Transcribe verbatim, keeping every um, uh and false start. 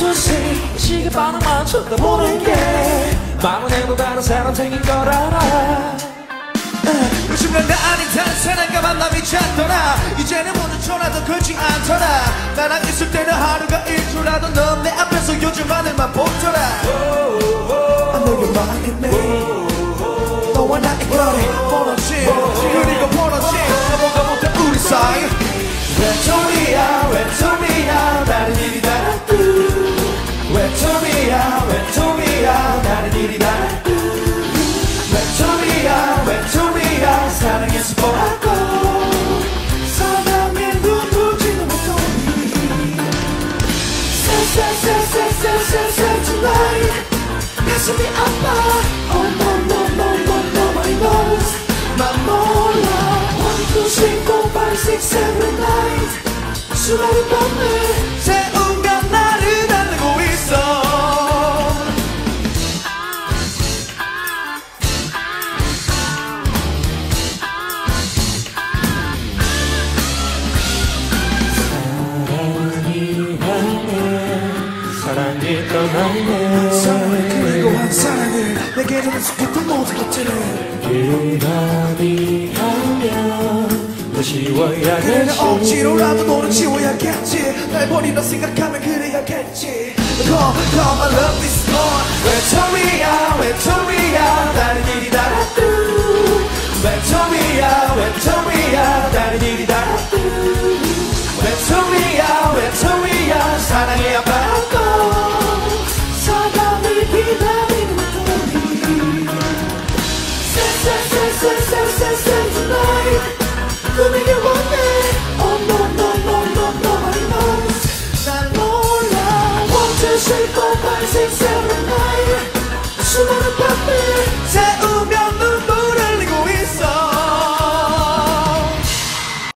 투씩 시계 반응만 쳐다보는 게 마음은 행복하는 사람 생긴 걸 알아. 요즘 난 나니 다른 사람과 만남이 잦더라. 이제는 오늘 전화도 걸지 않더라. 나랑 있을 때는 하루가 일주라도 넌 내 앞에서 요즘 하늘만 보더라. I know you're lying me. 너와 나의 거리 멀어짐 그리고 멀어짐 넘어가 못해 우리 사이. 외톨이야 외톨이야 다른 일이 다 외톨이야 외톨이야 다른 일이 다 외톨이야 외톨이야 사랑해서 보라고 사랑에 눈부지는 외톨이. Say say say say say say say tonight 가슴이 아파. Oh no no no no nobody knows 난 몰라. One two three four five six seven eight 수많은 밤을 새운가 나를 달래고 있어. 사랑이 떠나네. 사랑을 그리고 한 사랑을 내게는 익숙했던 모든 것들을 기다리하면 너 지워야겠지. 그래 나 억지로라도 너를 지워야겠지. 날 버리려 생각하면 그래야겠지. Come come I love this gone. 외톨이야 외톨이야 다른 일이 달았두. 외톨이야 외톨이야 다른 일이 달았두. 외톨이야 외톨이야 사랑이 아파도 사랑을 기다리는 외톨이. Say say say say say say say tonight 꿈이